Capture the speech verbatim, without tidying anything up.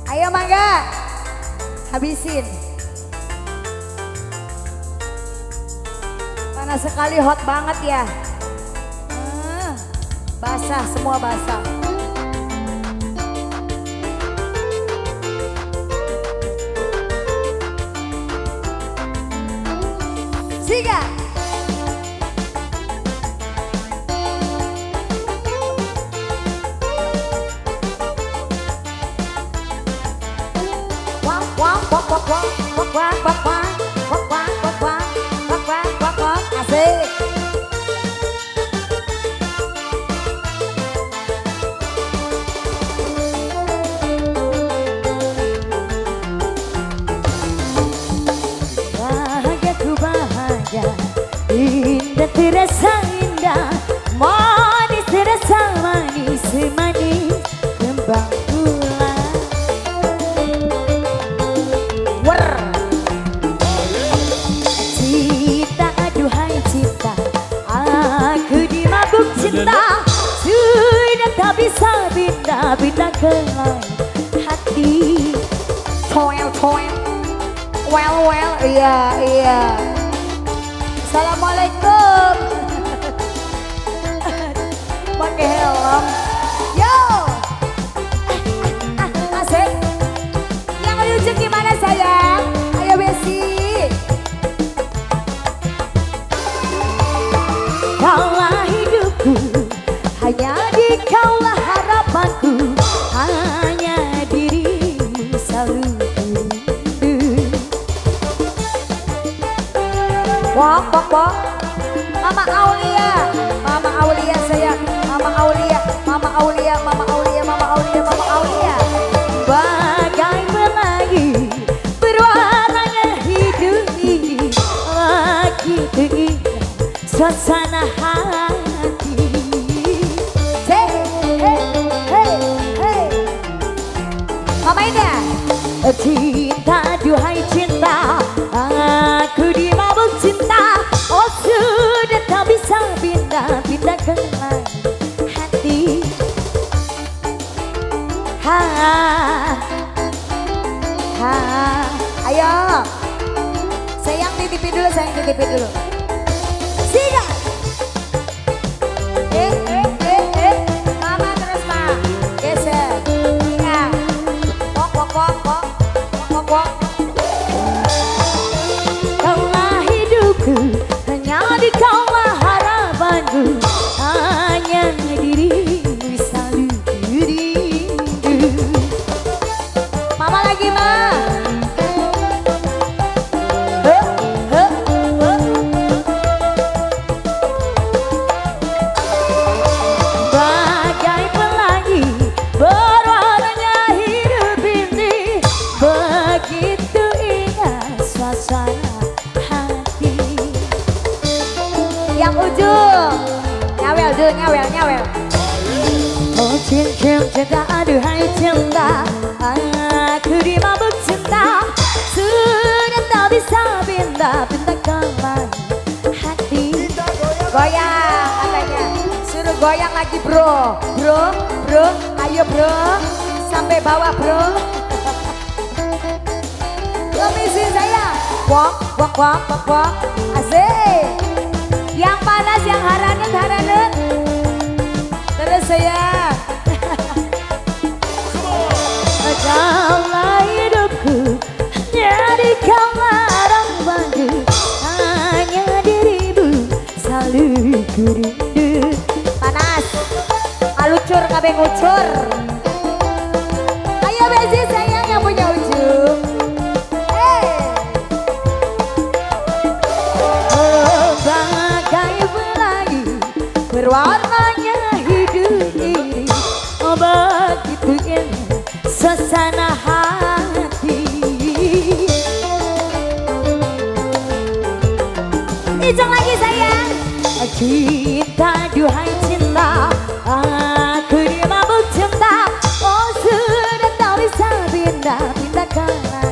Ayo mangga, habisin. Panas sekali, hot banget ya. Hmm, basah, semua basah. Siga. Wah, wah, wah, wah, wah, wah, wah, wah, wah, wah, wah, wah, wah, wah, wah, wah, wah, asik. Bahagiaku bahagia, indah terasa indah, manis terasa manis, manis kembang bulan. Wer, cinta aduhai cinta, aku dimabuk cinta, sudah tak bisa pindah-pindah ke lain hati. Toel toel, well well, iya iya. Assalamualaikum. Pakai helm. Yo. Ah, ah, asik. Yang ujung gimana sayang? Ayo Besi. Kaulah hidupku, hanya di kaulah harapanku, hanya dirimu selalu rindu. Wok wok wok. Mama Aulia, Mama Aulia sayang, Mama Aulia, Mama Aulia, Mama Aulia, Mama Aulia, Mama Aulia. Bagai pelangi berwarnanya hidup ini, begitu indah suasana hati. Hey, hey, hey, hey. Mama Indah. Cinta, duhai cinta, aku dimabuk cinta, oh sudah tak bisa pindah-pindah ke lain hati. Ha, ha, ayo, sayang titipin dulu, sayang titipin dulu. Siga. Eh, eh, eh, eh, mama terus ma, geser, ingat, wok, wok, wok, wok, wok, wok. Kaulah hidupku, hanya di kaulah harapanku, hanya dirimu selalu rindu. Mama lagi ma. Huh, huh, huh. Bagai pelangi berwarnanya hidup ini, begitu indah suasana hati. Yang ujung nyawel dulu, nyawel, nyawel. Oh cincin cinta, aduhai cinta, aku dimabuk cinta, sudah tak bisa pindah-pindah ke lain hati. Goyang katanya, suruh goyang lagi bro, bro, bro, ayo bro, sampai bawah bro. Lemisin saya, wok, wok, wok, wok, wok, asik. Yang panas, yang haranet, haranet. Terus saya. Kaulah hidupku, jadi kaulah harapanku, hanya dirimu selalu ku rindu. Panas, alucur kabeh ngucur. Ayo Besi sayang yang punya ujung. Hey. Oh, bagai pelangi berwarnanya hidup ini, oh begitu indah suasana hati. Ijong lagi sayang. Cinta, duhai cinta, aku dimabuk cinta, oh sudah tak bisa pindah-pindah ke lain